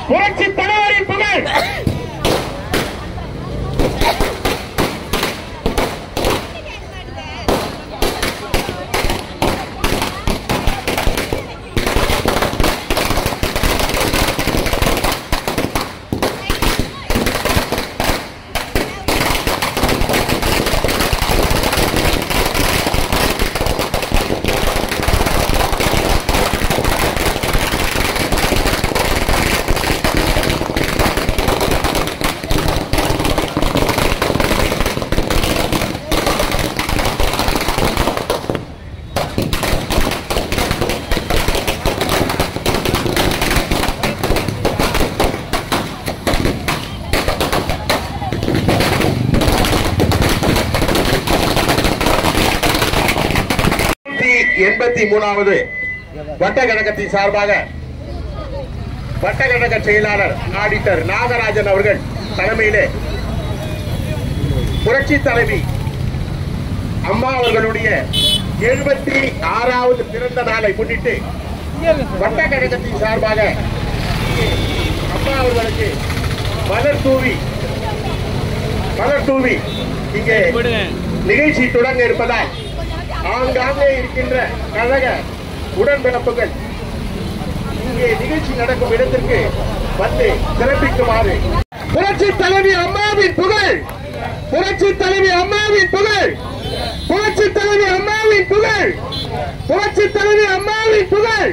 புரட்சி தலைவரின் புகழ். மூணாவது வட்டக்கழகத்தின் சார்பாக வட்டக்கழக செயலாளர் ஆடிட்டர் நாகராஜன் அவர்கள் தலைமையிலே புரட்சி தலைவி அம்மா அவர்களுடைய 76வது பிறந்த நாளை முன்னிட்டு வட்டக்கழகத்தின் சார்பாக அம்மா அவர்களுக்கு மலர் தூவி இங்கே நிகழ்ச்சி தொடங்க இருப்பதால் ஆங்காங்கே இருக்கின்ற கழக உடன்பிறப்புகள் இங்கே நிகழ்ச்சி நடக்கும் இடத்திற்கு வந்து சிறப்பிக்குமாறு. புரட்சி தலைவி அம்மாவின் புகழ், புரட்சி தலைவி அம்மாவின் புகழ், புரட்சி தலைவி அம்மாவின் புகழ், புரட்சி தலைவி அம்மாவின் புகழ்.